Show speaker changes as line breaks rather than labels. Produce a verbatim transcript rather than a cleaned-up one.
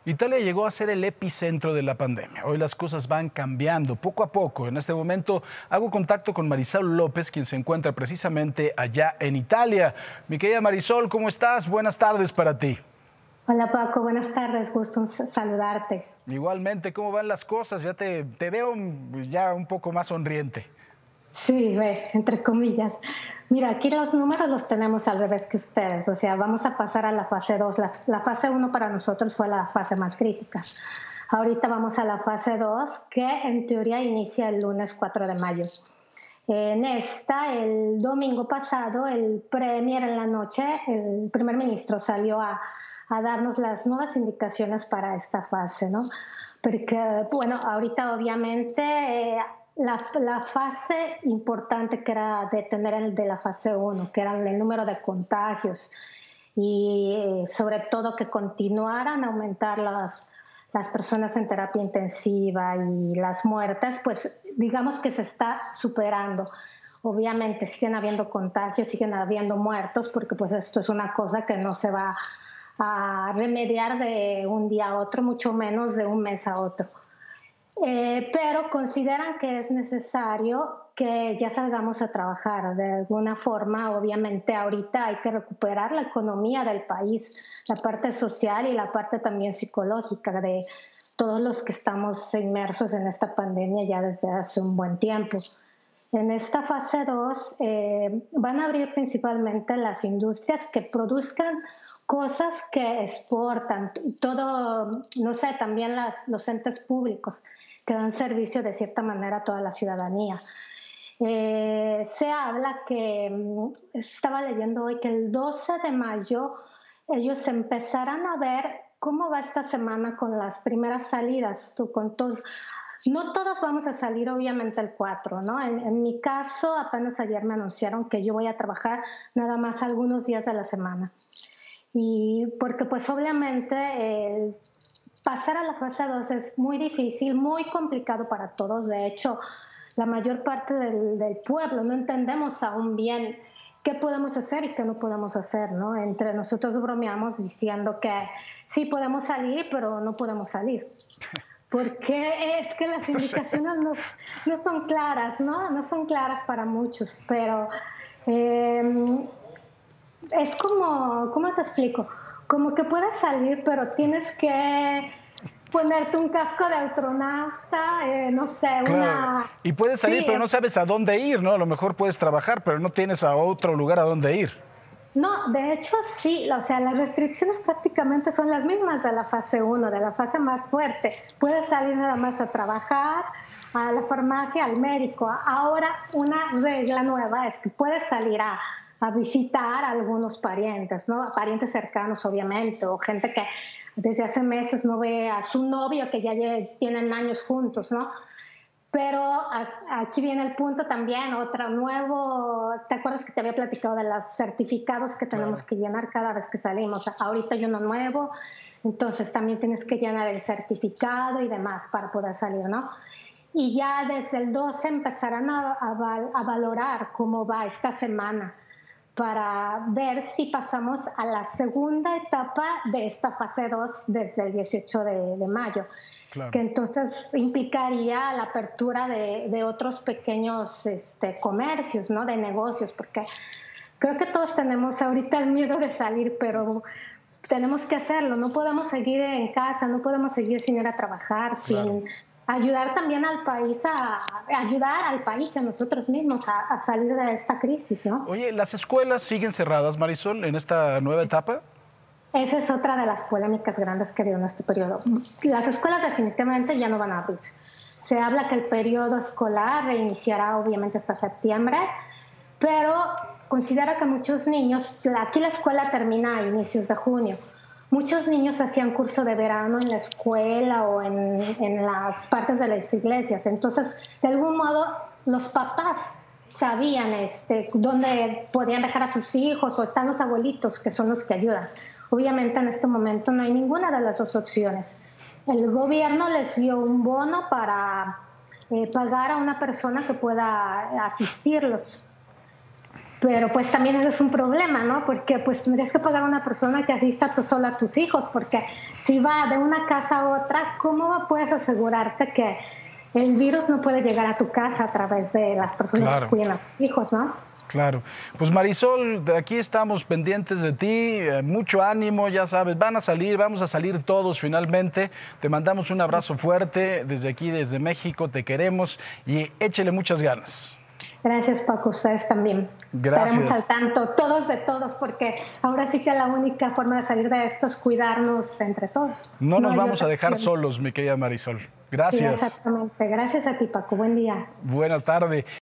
Italia llegó a ser el epicentro de la pandemia. Hoy las cosas van cambiando poco a poco. En este momento hago contacto con Marisol López, quien se encuentra precisamente allá en Italia. Mi querida Marisol, ¿cómo estás? Buenas tardes para ti.
Hola Paco, buenas tardes, gusto saludarte.
Igualmente, ¿cómo van las cosas? Ya te, te veo ya un poco más sonriente.
Sí, ve, entre comillas. Mira, aquí los números los tenemos al revés que ustedes, o sea, vamos a pasar a la fase dos. La, la fase uno para nosotros fue la fase más crítica. Ahorita vamos a la fase dos, que en teoría inicia el lunes cuatro de mayo. En esta, el domingo pasado, el premier en la noche, el primer ministro salió a, a darnos las nuevas indicaciones para esta fase, ¿no? Porque, bueno, ahorita obviamente eh, la, la fase importante que era detener el de la fase uno, que era el número de contagios y eh, sobre todo que continuaran a aumentar las, las personas en terapia intensiva y las muertes, pues digamos que se está superando. Obviamente siguen habiendo contagios, siguen habiendo muertos, porque pues esto es una cosa que no se va a remediar de un día a otro, mucho menos de un mes a otro. Eh, pero consideran que es necesario que ya salgamos a trabajar de alguna forma. Obviamente ahorita hay que recuperar la economía del país, la parte social y la parte también psicológica de todos los que estamos inmersos en esta pandemia ya desde hace un buen tiempo. En esta fase dos eh, van a abrir principalmente las industrias que produzcan cosas que exportan, todo, no sé, también las, los entes públicos que dan servicio de cierta manera a toda la ciudadanía. Eh, se habla que, estaba leyendo hoy, que el doce de mayo ellos empezarán a ver cómo va esta semana con las primeras salidas, con todos. No todos vamos a salir obviamente el cuatro, ¿no? En, en mi caso, apenas ayer me anunciaron que yo voy a trabajar nada más algunos días de la semana. Y porque pues obviamente eh, pasar a la fase dos es muy difícil, muy complicado para todos. De hecho, la mayor parte del, del pueblo no entendemos aún bien qué podemos hacer y qué no podemos hacer, ¿no? Entre nosotros bromeamos diciendo que sí podemos salir, pero no podemos salir. Porque es que las indicaciones no, no son claras, ¿no? No son claras para muchos, pero eh, es como, ¿cómo te explico? Como que puedes salir, pero tienes que ponerte un casco de astronauta, eh, no sé,
Claro.
una...
Y puedes salir,
Sí,
pero no sabes a dónde ir, ¿no? A lo mejor puedes trabajar, pero no tienes a otro lugar a dónde ir.
no, de hecho sí, o sea, las restricciones prácticamente son las mismas de la fase uno, de la fase más fuerte. Puedes salir nada más a trabajar, a la farmacia, al médico. Ahora una regla nueva es que puedes salir a, a visitar a algunos parientes, ¿no? Parientes cercanos, obviamente, o gente que desde hace meses no ve a su novio, que ya tienen años juntos, ¿no? Pero aquí viene el punto también, otro nuevo, ¿te acuerdas que te había platicado de los certificados que tenemos
Claro.
que llenar cada vez que salimos? Ahorita hay uno nuevo, entonces también tienes que llenar el certificado y demás para poder salir, ¿no? Y ya desde el doce empezarán a, a, a valorar cómo va esta semana para ver si pasamos a la segunda etapa de esta fase dos desde el dieciocho de, de mayo.
Claro.
Que entonces implicaría la apertura de, de otros pequeños este, comercios, ¿no? De negocios, porque creo que todos tenemos ahorita el miedo de salir, pero tenemos que hacerlo, no podemos seguir en casa, no podemos seguir sin ir a trabajar,
Claro.
sin ayudar también al país, a, a ayudar al país, a nosotros mismos, a, a salir de esta crisis, ¿no?
Oye, ¿las escuelas siguen cerradas, Marisol, en esta nueva etapa?
Esa es otra de las polémicas grandes que dio en este periodo. Las escuelas definitivamente ya no van a abrirse. Se habla que el periodo escolar reiniciará obviamente hasta septiembre, pero considera que muchos niños, aquí la escuela termina a inicios de junio, muchos niños hacían curso de verano en la escuela o en, en las partes de las iglesias. Entonces, de algún modo, los papás sabían este, dónde podían dejar a sus hijos, o están los abuelitos, que son los que ayudan. Obviamente en este momento no hay ninguna de las dos opciones. El gobierno les dio un bono para eh, pagar a una persona que pueda asistirlos. Pero pues también ese es un problema, ¿no? Porque pues tendrías que pagar a una persona que asista tú solo a tus hijos, porque si va de una casa a otra, ¿cómo puedes asegurarte que el virus no puede llegar a tu casa a través de las personas
Claro.
que cuidan a tus hijos, ¿no?
Claro. Pues Marisol, de aquí estamos pendientes de ti, eh, mucho ánimo, ya sabes, van a salir, vamos a salir todos finalmente. Te mandamos un abrazo fuerte desde aquí, desde México, te queremos y échele muchas ganas.
Gracias, Paco, ustedes también.
Gracias.
Estaremos al tanto, todos de todos, porque ahora sí que la única forma de salir de esto es cuidarnos entre todos.
No nos
hay
vamos a
otra
dejar
opción.
solos, mi querida Marisol.
Sí,
Gracias.
exactamente. Gracias a ti, Paco. Buen día.
Buena tarde.